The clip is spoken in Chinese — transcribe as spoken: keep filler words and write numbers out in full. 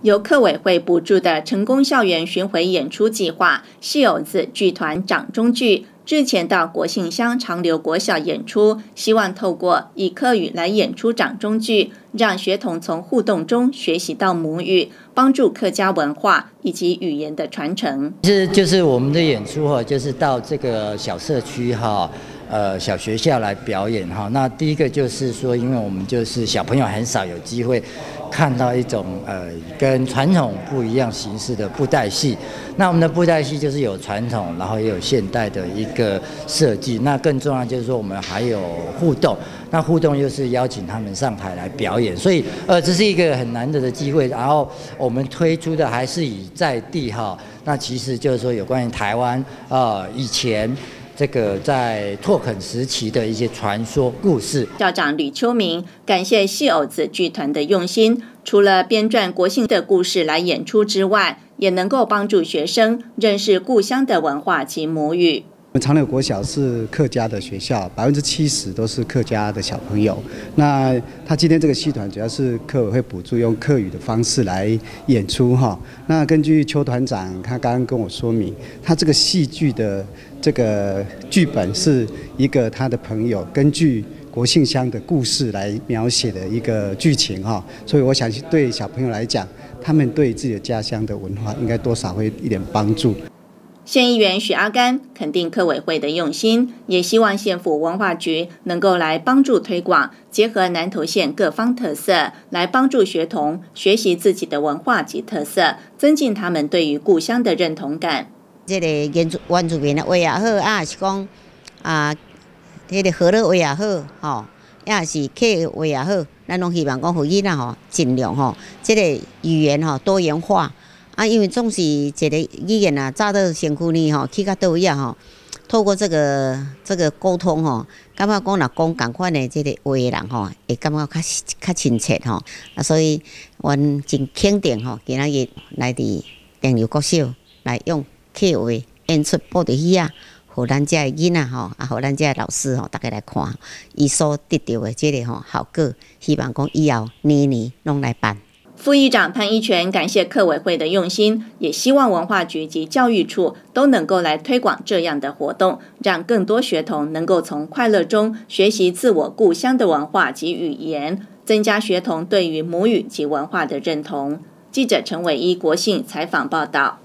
由客委会补助的成功校园巡回演出计划，戏偶子剧团掌中剧之前到国姓乡长留国小演出，希望透过以客语来演出掌中剧，让学童从互动中学习到母语，帮助客家文化以及语言的传承。 其实就是我们的演出哈，就是到这个小社区哈。呃，小学校来表演哈，那第一个就是说，因为我们就是小朋友很少有机会看到一种呃跟传统不一样形式的布袋戏。那我们的布袋戏就是有传统，然后也有现代的一个设计。那更重要就是说，我们还有互动。那互动又是邀请他们上台来表演，所以呃，这是一个很难得的机会。然后我们推出的还是以在地哈，那其实就是说有关于台湾呃以前。这个在拓垦时期的一些传说故事。 校长吕秋明感谢戏偶子剧团的用心，除了编撰国姓的故事来演出之外，也能够帮助学生认识故乡的文化及母语。 我们长留国小是客家的学校，百分之七十都是客家的小朋友。那他今天这个戏团主要是客委会补助，用客语的方式来演出哈。那根据邱团长他刚刚跟我说明，他这个戏剧的这个剧本是一个他的朋友根据国姓乡的故事来描写的一个剧情哈。所以我想对小朋友来讲，他们对自己的家乡的文化应该多少会一点帮助。 县议员许阿甘肯定客委会的用心，也希望县府文化局能够来帮助推广，结合南投县各方特色，来帮助学童学习自己的文化及特色，增进他们对于故乡的认同感。 这个原住原住民的话也好，啊是讲啊，这个河洛话也好，吼，也是客话也好，咱拢希望讲互囡仔吼尽量吼，这个语言吼多元化。啊，因为总是一个语言啊，早到身躯呢吼，去到倒位啊吼，透过这个这个沟通吼，感觉讲若讲共款的这个话的人吼，会感觉较较亲切吼。啊，所以阮真肯定吼，今仔日来伫长留国小来用客话演出布袋戏啊，互咱遮的囡仔吼，啊，互咱遮的老师吼，大家来看，伊所得到的这个吼效果，希望讲以后年年拢来办。 副议长潘一全感谢客委会的用心，也希望文化局及教育处都能够来推广这样的活动，让更多学童能够从快乐中学习自我故乡的文化及语言，增加学童对于母语及文化的认同。记者陈伟一国信采访报道。